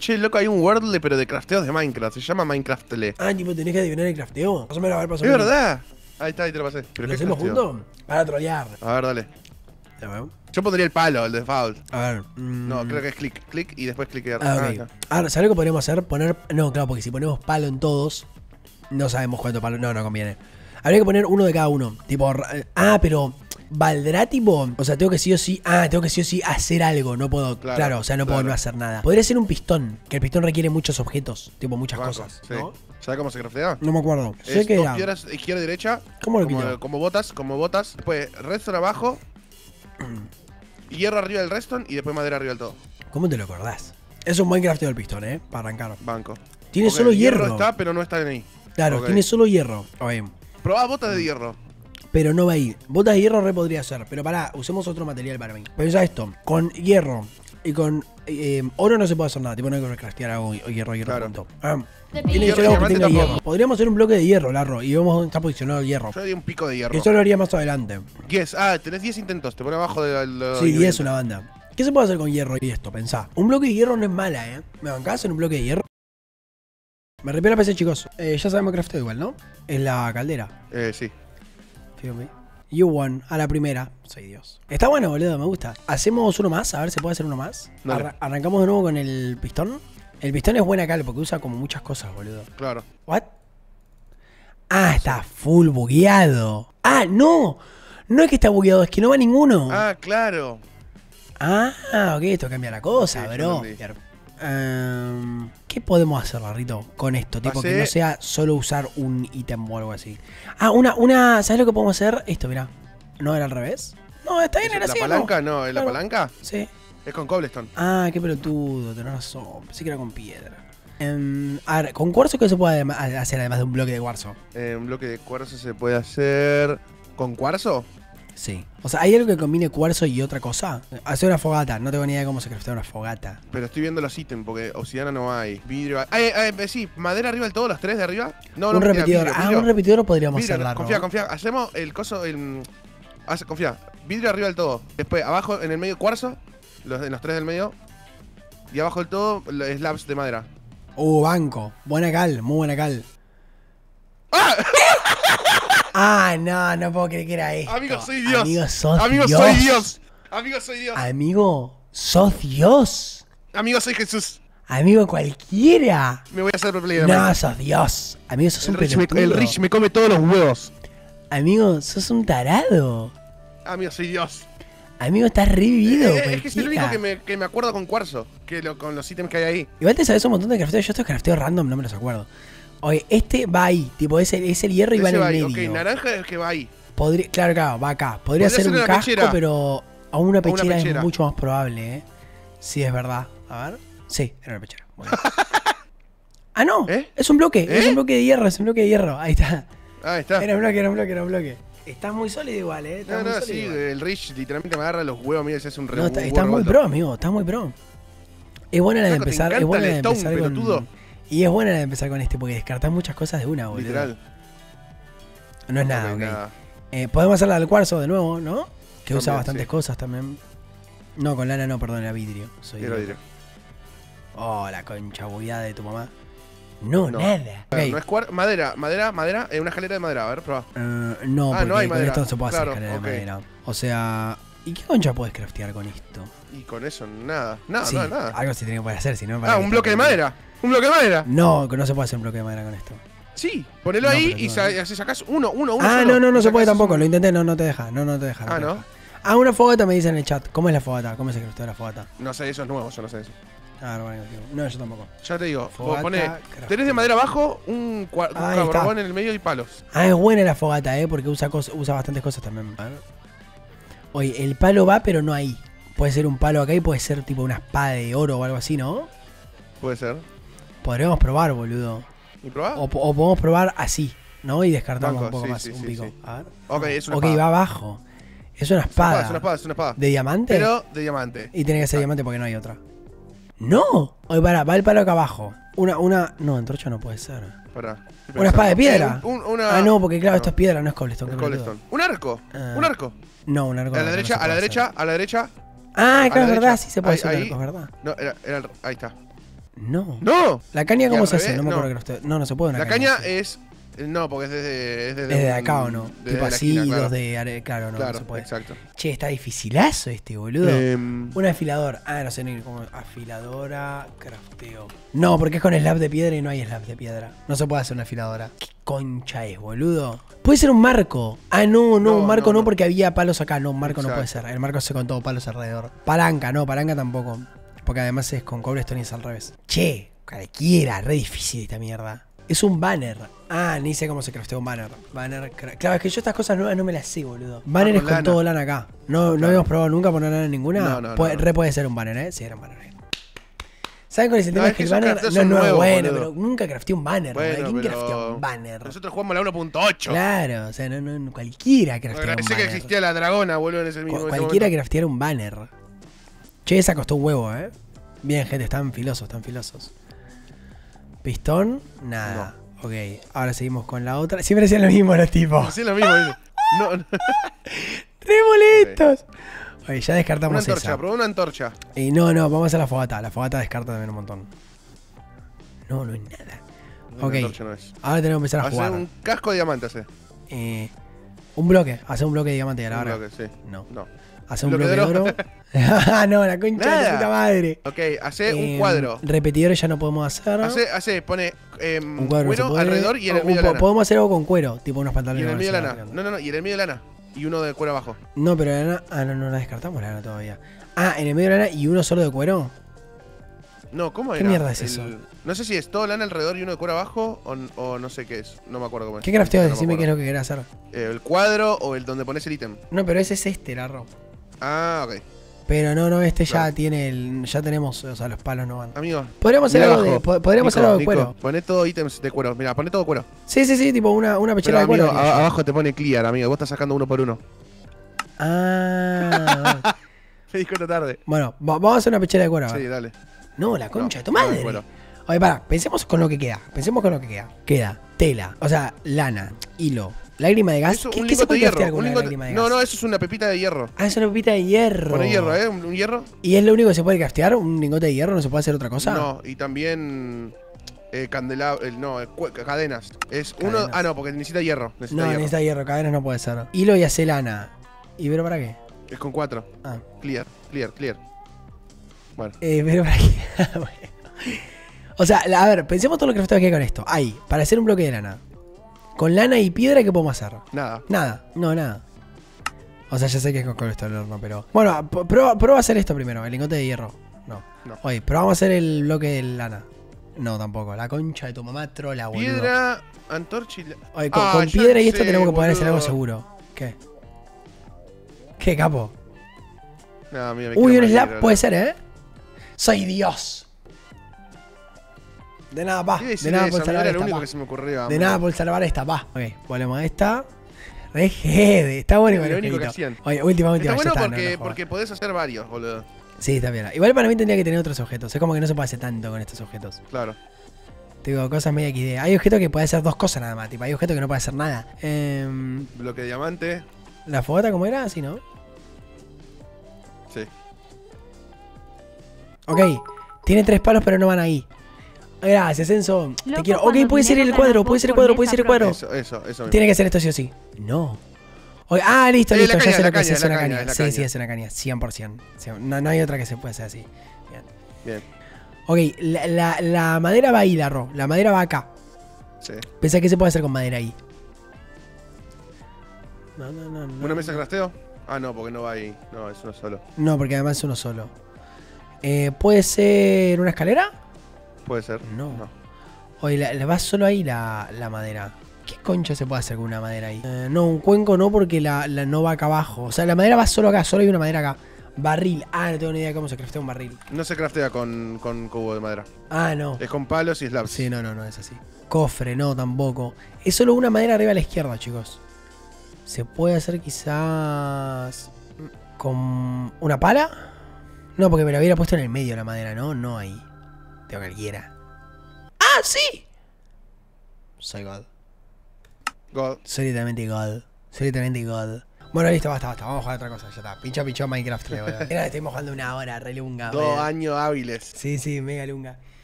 Che, loco, hay un Wordle, pero de crafteos de Minecraft. Se llama Minecraftle. Ah, tipo, tenés que adivinar el crafteo. Más o menos, a ver, Es verdad. Ahí está, ahí te lo pasé. ¿Pero ¿Lo qué hacemos crafteo? juntos? Para trolear. A ver, dale. Ya veo. Yo pondría el palo, el default. A ver. No, creo que es clic, clic y después cliquear. Ah, ok. acá. Ahora, ¿sabes lo que podríamos hacer? Poner. No, claro, porque si ponemos palo en todos, no sabemos cuánto palo. No, no conviene. Habría que poner uno de cada uno. Tipo. Pero. ¿Valdrá tipo? O sea, tengo que sí o sí. Tengo que sí o sí hacer algo. No puedo. Claro, o sea, no puedo no hacer nada. Podría ser un pistón. Que el pistón requiere muchos objetos. Tipo, muchas cosas. Sí. ¿No? ¿Sabes cómo se craftea? No me acuerdo. Sé Es que dos era. piedras izquierda y derecha. ¿Cómo lo quito? Como botas. Después redstone abajo. Hierro arriba del redstone y después madera arriba del todo. ¿Cómo te lo acordás? Es un buen crafteo del pistón, para arrancar. Banco. Tiene Ok, solo hierro. está, pero no está ahí. Claro, Ok. tiene solo hierro. Ok. Probá botas de hierro. Pero no va ahí. Botas de hierro re podría ser. Pero pará, usemos otro material para mí. Pensá esto. Con hierro y con oro no se puede hacer nada. Tipo, no hay que craftear algo o hierro, Claro. punto. Tiene que Hierro ser y algo que diamante tenga tampoco. hierro. Podríamos hacer un bloque de hierro, Larro. Y vemos dónde está posicionado el hierro. Yo haría un pico de hierro. Eso lo haría más adelante. Yes. Tenés 10 intentos. Te pone abajo de Sí, y es una banda. ¿Qué se puede hacer con hierro y esto? Pensá. Un bloque de hierro no es mala, ¿Me bancás en un bloque de hierro? Me repite la PC, chicos. Ya sabemos crafteo igual, ¿no? Es la caldera. Sí. Fíjame. You won, a la primera. Soy Dios. Está bueno, boludo, me gusta. Hacemos uno más, a ver, ¿se puede hacer uno más? Dale. Arrancamos de nuevo con el pistón. El pistón es buena cal porque usa como muchas cosas, boludo. Claro. ¿What? Está full bugueado. No. No es que está bugueado, es que no va ninguno. Claro. Ok, esto cambia la cosa, Sí, bro. yo entendí. ¿Qué podemos hacer, Larrito, con esto? Tipo, que no sea solo usar un ítem o algo así. ¿Sabes lo que podemos hacer? Esto, mirá. ¿No era al revés? No, está bien, era ¿La así. palanca? No, ¿es la Claro. palanca? Sí. Es con cobblestone. Qué pelotudo, tenés razón. Pensé que era con piedra. A ver, ¿con cuarzo qué se puede hacer además de un bloque de cuarzo? Un bloque de cuarzo se puede hacer. ¿Con cuarzo? Sí. O sea, ¿hay algo que combine cuarzo y otra cosa? Hacer una fogata. No tengo ni idea de cómo se craftea una fogata. Pero estoy viendo los ítems porque obsidiana no hay. Vidrio. Sí, madera arriba del todo, los tres de arriba. No, Un mentira, repetidor. vidrio. Un repetidor podríamos Vidrio, hacer, Larro. confía. Hacemos el coso. Confía. Vidrio arriba del todo. Después, abajo, en el medio, cuarzo. En los tres del medio. Y abajo del todo, slabs de madera. Banco. Buena cal, muy buena cal. No puedo creer que era esto. Amigo, soy Dios. Amigo, sos Amigo, Dios. soy Dios. Amigo, soy Dios. Amigo, sos Dios. Amigo, soy Jesús. Amigo, cualquiera. Me voy a hacer pro player. No, sos Dios. Amigo, sos un pelotudo. El Rich me come todos los huevos. Amigo, sos un tarado. Amigo, soy Dios. Amigo, estás revivido. Es que es el único que me acuerdo con cuarzo. Con los ítems que hay ahí. Igual te sabes un montón de crafteos. Yo estos crafteos random no me los acuerdo. Oye, este va ahí. Tipo, es el hierro y va en el medio. Ok, naranja es el que va ahí. Claro, va acá. Podría ser un casco, pechera. pero a una pechera pechera. es mucho más probable, Sí, es verdad. A ver. Sí, era una pechera. Muy bien. No. Es un bloque. Es un bloque de hierro. Es un bloque de hierro. Ahí está. Ahí está. Era un bloque. Estás muy sólido igual, Estás muy sólido sí, igual. el Rich literalmente me agarra los huevos, mira, se hace un No, estás muy pro, amigo. Estás muy pro. Es buena la de Flaco, te empezar. Es encanta buena la el de stone, empezar pelotudo. con. Y es buena la de empezar con este porque descartás muchas cosas de una, boludo. Literal. No es nada, Ok, ok. nada. Podemos hacer la del cuarzo de nuevo, ¿no? Que usa También, bastantes sí. cosas también. No, con lana no, perdón, era vidrio. Quiero ir. La concha bugueada de tu mamá. No, nada. No es madera, una escalera de madera, a ver, prueba. No, porque no hay con madera. esto no se puede Claro, hacer escalera ok. de madera. O sea, ¿y qué concha puedes craftear con esto? Y con eso, nada. Nada, Sí, nada. algo se tiene que poder hacer, si no. Un bloque de madera. Un bloque de madera. No, que no se puede hacer un bloque de madera con esto. Sí, ponelo No, ahí pero y no. así sacás uno solo. No Y se puede sacás tampoco. Lo intenté, no te deja. No te deja. ¿no? Una fogata me dice en el chat. ¿Cómo es la fogata? ¿Cómo se craftea la fogata? No sé, eso es nuevo, yo no sé eso. Bueno, no, yo tampoco. Ya te digo, Fogata, vos ponés, crafteo. tenés de madera abajo, un Ahí está. carbón en el medio y palos. Es buena la fogata, porque usa bastantes cosas también. Oye, el palo va, pero no ahí. Puede ser un palo acá y puede ser tipo una espada de oro o algo así, ¿no? Puede ser. Podríamos probar, boludo. ¿Y probá? O podemos probar así, ¿no? Y descartamos Banco, un poco sí, más, sí, un sí, pico. sí. A ver. Ok, es una Ok, espada. va abajo. Es una espada. Es una espada. ¿De diamante? Pero de diamante. Y tiene que ser diamante porque no hay otra. ¡No! Oye, va el palo acá abajo. No, antorcha no puede ser. Pará. ¿Una espada de piedra? Una... No, porque claro, esto es piedra, no es cobblestone. Es qué pelotudo. cobblestone. Un arco. Un arco. No, un arco. A la derecha, a la derecha, a la derecha. Claro, es la verdad, derecha. sí se puede hacer Ahí. un arco, es verdad. No, ahí está. No. ¡No! ¿La caña ¿Y cómo al se hace? revés? No me acuerdo No. que no, no se puede una La caña así. es... No, porque es ¿Desde acá o no? desde Tipo la así, esquina, claro. dos de claro, no, Claro, no se puede. exacto. Che, está dificilazo este, boludo. Em, Un afilador. Ah, no sé ni cómo. Afiladora, crafteo. No, porque es con slab de piedra y no hay slab de piedra. No se puede hacer una afiladora. ¿Qué concha es, boludo? Puede ser un marco. Ah, no, No, un marco no, no, no. porque había palos acá. No, un marco no puede Exacto. ser. El marco se con todo palos alrededor. Palanca, no, palanca tampoco. Porque además es con cobblestone y es al revés. Che, cualquiera, re difícil esta mierda. Es un banner. Ah, ni sé cómo se craftea un banner. Claro, es que yo estas cosas nuevas no me las sé, boludo. Banner es con con lana. todo lana acá. No, no Claro. habíamos probado nunca poner lana en ninguna. No. Re puede ser un banner, ¿eh? Sí, era un banner. ¿Saben cuál es el No, tema? es Es que que el esos banner crafteos no es son nuevo, nuevos, bueno, boludo. pero nunca crafteé un banner. Bueno, ¿Quién pero craftea un banner? Nosotros jugamos la 1.8. Claro, o sea, no, cualquiera craftea un Agradecé banner. que existía la dragona, boludo, en ese mismo en ese Cualquiera momento. craftear un banner. Che, esa costó un huevo, ¿eh? Bien, gente, están filosos, están filosos. Pistón, nada. Ok, ahora seguimos con la otra. Siempre decían lo mismo los tipos. Sí, lo mismo. dice. No, no. ¡Re molestos! Oye, ya Una descartamos antorcha, esa. probá una antorcha. Y no, vamos a hacer la fogata. La fogata descarta también un montón. No es nada. Una Ok, antorcha no es. ahora tenemos que empezar a Hacer jugar. un casco de diamante, hace. Un bloque. Hacer un bloque de diamante de la Un hora. bloque, sí. No. No. Hacer un ¿Bloque bloque de de oro. Ah, no, la concha de Nada. tu puta madre. Ok, hace un cuadro. Repetidores ya no podemos hacer. Pone Un cuadro no se cuero puede. alrededor y en el O- medio lana. Podemos hacer algo con cuero, tipo unos Y pantalones. en el medio así, lana. No, y en el medio lana. Y uno de cuero abajo. No, pero la lana. Ah, no la descartamos la lana todavía. Ah, en el medio de la lana y uno solo de cuero. No, ¿cómo ¿Qué era? mierda es eso? No sé si es todo lana alrededor y uno de cuero abajo o no sé qué es. No me acuerdo cómo es. ¿Qué crafteo? No me Decime qué es acuerdo. lo que querés hacer. El cuadro o el donde pones el ítem. No, pero ese es este, Larro. Ah, ok. Pero no, este ya Claro. tiene el. Ya tenemos, o sea, los palos no van. Amigo. Podríamos hacer mirá algo de. abajo. Podríamos hacer Nico, algo de Nico, cuero. Poné todo ítems de cuero. Mira, poné todo cuero. Sí, tipo una Pero pechera de amigo, cuero. haría yo. abajo te pone clear, amigo. Vos estás sacando uno por uno. Ah. Me dijo esta tarde. Bueno, vamos a hacer una pechera de cuero. a ver. Sí, dale. No, la concha No, de tu no de madre. cuero. Oye, pará, pensemos con lo que queda. Queda tela, o sea, lana, hilo, lágrima de gas. Eso, ¿Qué un se lingote puede de craftear hierro. con Un una lingote... lágrima de No, gas? no, eso es una pepita de hierro. Ah, es una pepita de hierro. Poné hierro, ¿eh? Un hierro. ¿Y es lo único que se puede craftear? ¿Un lingote de hierro? ¿No se puede hacer otra cosa? No, y también candelabros, cadenas. Es uno. Cadenas. Ah, no, porque necesita hierro. Necesita No, hierro. necesita hierro, cadenas no puede ser. Hilo y hace lana. ¿Y pero para qué? Es con 4. Ah. Clear. Bueno. Pero para qué. Bueno. O sea, a ver, pensemos todo lo que crafteos que hay con esto. Ahí, para hacer un bloque de lana. Con lana y piedra, ¿qué podemos hacer? Nada. Nada. O sea, ya sé que es con colesterol horno, pero. Bueno, prueba a hacer esto primero, el lingote de hierro. No. Oye, probamos a hacer el bloque de lana. No, tampoco. La concha de tu mamá trola, boludo. Piedra, antorcha y... Oye, Ah, con ya piedra y esto sé, tenemos que poder hacer algo boludo. seguro. ¿Qué? ¿Qué, capo? No, mira, me Uy, quiero un slab morir, puede ser, ¿eh? Soy Dios. De nada, pa. ¿Qué De decir nada eso? por Era salvar lo esta, único pa. que se me ocurrió. De nada por salvar esta, pa. Ok, volvemos a esta. Re jede. Está bueno Era igual lo el único que jueguito. hacían. Oye, última, Está ya bueno está, porque, no jodas. porque podés hacer varios, boludo. Sí, está bien. Igual para mí tendría que tener otros objetos. Es como que no se puede hacer tanto con estos objetos. Claro. Te digo, cosas media XD. Hay objetos que puede hacer dos cosas nada más. Tipo, hay objetos que no puede hacer nada. Bloque de diamante. ¿La fogata cómo era? Así, ¿no? Sí. Ok. Tiene 3 palos, pero no van ahí. Gracias, Enzo. Te Loco, quiero. Ok, cuando puede ser dinero el cuadro, ganas puede ser el vos cuadro, por puede ser el esa cuadro. Eso mismo. Tiene que ser esto sí o sí. No. Oye, listo, La listo. caña, Ya sé la lo que es, caña, es la una caña, caña. la Sí, caña. sí, es una caña. 100%. Sí, no hay otra que se pueda hacer así. Bien. Ok, la madera va ahí, Larro. La madera va acá. Sí. Pensá que se puede hacer con madera ahí. No. ¿Una mesa de crafteo? Ah, no, porque no va ahí. No, es uno solo. No, porque además es uno solo. ¿Puede ser una escalera? Puede ser. No. Oye, la va solo ahí la madera. ¿Qué concha se puede hacer con una madera ahí? No, un cuenco no, porque la no va acá abajo. O sea, la madera va solo acá, solo hay una madera acá. Barril. No tengo ni idea de cómo se craftea un barril. No se craftea con cubo de madera. No. Es con palos y slabs. Sí, no es así. Cofre, no, tampoco. Es solo una madera arriba a la izquierda, chicos. Se puede hacer quizás con una pala. No, porque me la hubiera puesto en el medio la madera, ¿no? No ahí. Tengo cualquiera. ¡Ah, sí! Soy God. God. Soy literalmente God. Bueno, listo, basta. Vamos a jugar a otra cosa, ya está. Pincho Minecraft. Mira, estuvimos jugando una hora, re lunga. 2 años hábiles. Sí, mega lunga.